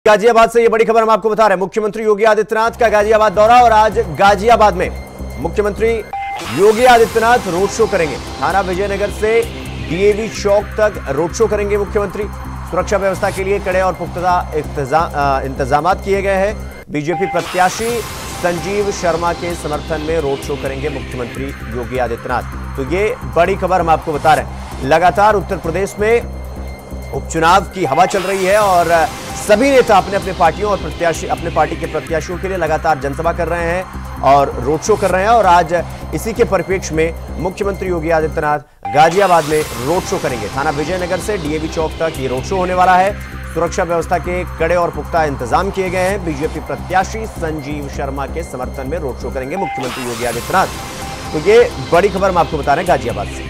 गाजियाबाद से ये बड़ी खबर हम आपको बता रहे हैं। मुख्यमंत्री योगी आदित्यनाथ का गाजियाबाद दौरा और आज गाजियाबाद में मुख्यमंत्री योगी आदित्यनाथ रोड शो करेंगे। थाना विजयनगर से डीएवी चौक तक रोड शो करेंगे मुख्यमंत्री। सुरक्षा व्यवस्था के लिए कड़े और पुख्ता इंतजाम किए गए हैं। बीजेपी प्रत्याशी संजीव शर्मा के समर्थन में रोड शो करेंगे मुख्यमंत्री योगी आदित्यनाथ। तो ये बड़ी खबर हम आपको बता रहे हैं। लगातार उत्तर प्रदेश में उपचुनाव की हवा चल रही है और सभी नेता अपने अपने पार्टियों और प्रत्याशी अपने पार्टी के प्रत्याशियों के लिए लगातार जनसभा कर रहे हैं और रोड शो कर रहे हैं। और आज इसी के परिप्रेक्ष्य में मुख्यमंत्री योगी आदित्यनाथ गाजियाबाद में रोड शो करेंगे। थाना विजयनगर से डीएवी चौक तक ये रोड शो होने वाला है। सुरक्षा व्यवस्था के कड़े और पुख्ता इंतजाम किए गए हैं। बीजेपी प्रत्याशी संजीव शर्मा के समर्थन में रोड शो करेंगे मुख्यमंत्री योगी आदित्यनाथ। तो ये बड़ी खबर हम आपको बता रहे हैं गाजियाबाद से।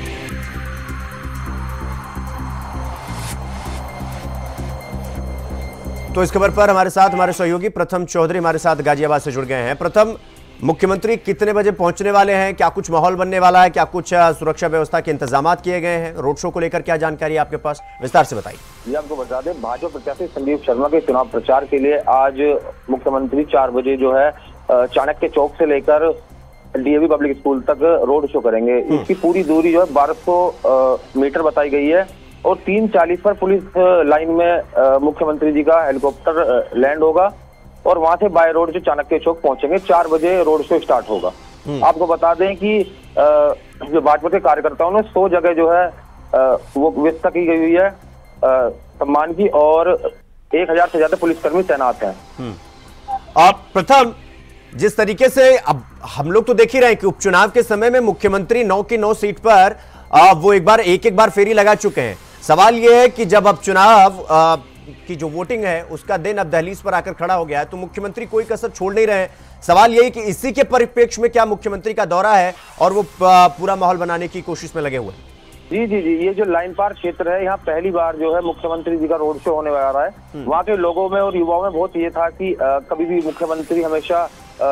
तो इस खबर पर हमारे साथ हमारे सहयोगी प्रथम चौधरी हमारे साथ गाजियाबाद से जुड़ गए हैं। प्रथम, मुख्यमंत्री कितने बजे पहुंचने वाले हैं? क्या कुछ माहौल बनने वाला है? क्या कुछ सुरक्षा व्यवस्था के इंतजाम किए गए हैं? रोड शो को लेकर क्या जानकारी है आपके पास, विस्तार से बताइए। जी, आपको बता दें, भाजपा प्रत्याशी संजीव शर्मा के चुनाव प्रचार के लिए आज मुख्यमंत्री 4 बजे जो है चाणक्य चौक से लेकर डीएवी पब्लिक स्कूल तक रोड शो करेंगे। इसकी पूरी दूरी जो है 1200 मीटर बताई गई है और 3:40 पर पुलिस लाइन में मुख्यमंत्री जी का हेलीकॉप्टर लैंड होगा और वहां से बाय रोड जो चाणक्य चौक पहुंचेंगे। 4 बजे रोड शो स्टार्ट होगा। आपको बता दें कि जो भाजपा के कार्यकर्ताओं ने 100 जगह जो है वो व्यवस्था की गई हुई है सम्मान की और 1000 से ज्यादा पुलिसकर्मी तैनात हैं। आप प्रथम, जिस तरीके से अब हम लोग तो देख ही रहे हैं कि उपचुनाव के समय में मुख्यमंत्री 9 की 9 सीट पर वो एक बार फेरी लगा चुके हैं। सवाल यह है कि जब अब चुनाव की जो वोटिंग है उसका दिन अब दहलीज पर आकर खड़ा हो गया है तो मुख्यमंत्री कोई कसर छोड़ नहीं रहे हैं। सवाल यही कि इसी के परिप्रेक्ष्य में क्या मुख्यमंत्री का दौरा है और वो पूरा माहौल बनाने की कोशिश में लगे हुए हैं? जी, ये जो लाइन पार क्षेत्र है, यहाँ पहली बार जो है मुख्यमंत्री जी का रोड शो होने वाला है। वहाँ के लोगों में और युवाओं में बहुत ये था कि कभी भी मुख्यमंत्री हमेशा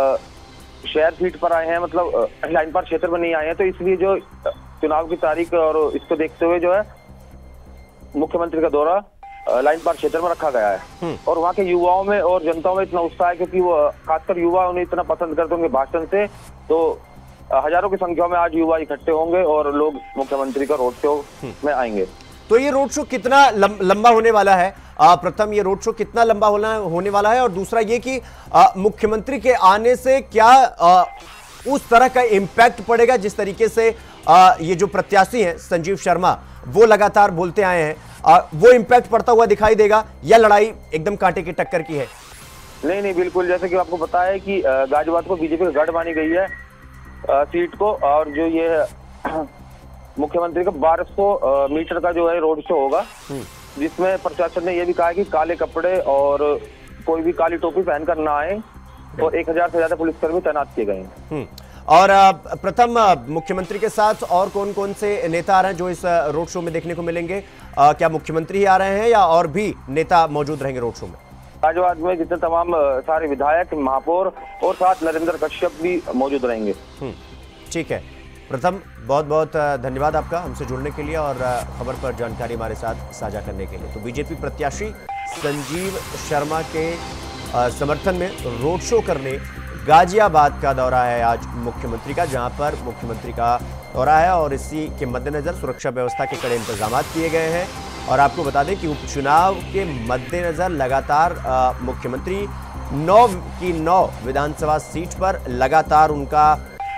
शहर सीट पर आए हैं, मतलब लाइन पार क्षेत्र में नहीं आए हैं। तो इसलिए जो चुनाव की तारीख और इसको देखते हुए जो है मुख्यमंत्री का दौरा लाइन पार क्षेत्र में रखा गया है। और वहाँ के युवाओं में और जनता में इतना उत्साह है क्योंकि वो खासकर युवा उन्हें इतना पसंद करते हैं उनके भाषण से। तो हजारों की संख्या में आज युवा इकट्ठे होंगे और लोग मुख्यमंत्री का रोड शो में आएंगे। तो ये रोड शो कितना लंबा होने वाला है? प्रथम, ये रोड शो कितना लंबा होने वाला है और दूसरा ये कि मुख्यमंत्री के आने से क्या उस तरह का इम्पैक्ट पड़ेगा जिस तरीके से ये जो प्रत्याशी हैं संजीव शर्मा वो लगातार बोलते आए हैं, वो इम्पैक्ट पड़ता हुआ दिखाई देगा या लड़ाई एकदम कांटे की टक्कर की है? नहीं, बिल्कुल। जैसे कि आपको पता है कि गाजियाबाद को बीजेपी का गढ़ मानी गई है सीट को, और जो ये मुख्यमंत्री का 1200 मीटर का जो है रोड शो होगा जिसमें प्रशासन ने यह भी कहा है कि काले कपड़े और कोई भी काली टोपी पहनकर ना आए और 1000 से ज्यादा पुलिसकर्मी तैनात किए गए हैं। और प्रथम, मुख्यमंत्री के साथ और कौन कौन से नेता आ रहे हैं जो इस रोड शो में देखने को मिलेंगे? क्या मुख्यमंत्री ही आ रहे हैं या और भी नेता मौजूद रहेंगे रोड शो में? गाजियाबाद में जितने तमाम सारे विधायक, महापौर और साथ नरेंद्र कश्यप भी मौजूद रहेंगे। ठीक है प्रथम, बहुत बहुत धन्यवाद आपका हमसे जुड़ने के लिए और खबर पर जानकारी हमारे साथ साझा करने के लिए। तो बीजेपी प्रत्याशी संजीव शर्मा के समर्थन में रोड शो करने गाजियाबाद का दौरा है आज मुख्यमंत्री का, जहां पर मुख्यमंत्री का दौरा है और इसी के मद्देनजर सुरक्षा व्यवस्था के कड़े इंतजाम किए गए हैं। और आपको बता दें कि उपचुनाव के मद्देनजर लगातार मुख्यमंत्री 9 की 9 विधानसभा सीट पर लगातार उनका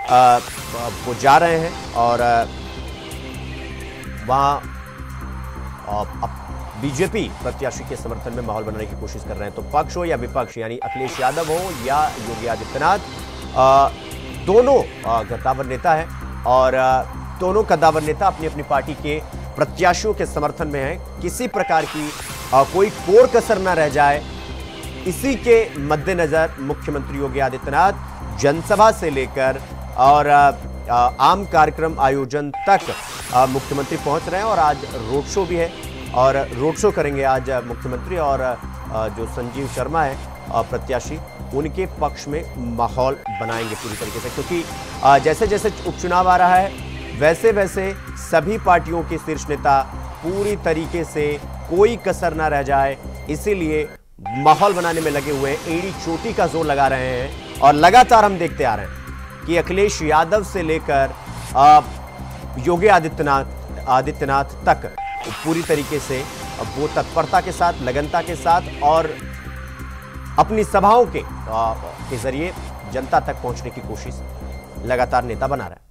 वो जा रहे हैं और वहाँ बीजेपी प्रत्याशी के समर्थन में माहौल बनाने की कोशिश कर रहे हैं। तो पक्ष हो या विपक्ष, यानी अखिलेश यादव हो या योगी आदित्यनाथ, दोनों कद्दावर नेता हैं और दोनों कद्दावर नेता अपनी अपनी पार्टी के प्रत्याशियों के समर्थन में हैं। किसी प्रकार की कोई कोर कसर न रह जाए, इसी के मद्देनजर मुख्यमंत्री योगी आदित्यनाथ जनसभा से लेकर और आम कार्यक्रम आयोजन तक मुख्यमंत्री पहुंच रहे हैं और आज रोड शो भी है और रोड शो करेंगे आज मुख्यमंत्री। और जो संजीव शर्मा है प्रत्याशी, उनके पक्ष में माहौल बनाएंगे पूरी तरीके से, क्योंकि जैसे जैसे उपचुनाव आ रहा है वैसे वैसे सभी पार्टियों के शीर्ष नेता पूरी तरीके से कोई कसर ना रह जाए, इसीलिए माहौल बनाने में लगे हुए हैं, एड़ी चोटी का जोर लगा रहे हैं। और लगातार हम देखते आ रहे हैं कि अखिलेश यादव से लेकर योगी आदित्यनाथ तक पूरी तरीके से वो तत्परता के साथ, लगनता के साथ और अपनी सभाओं के जरिए जनता तक पहुंचने की कोशिश लगातार नेता बना रहा है।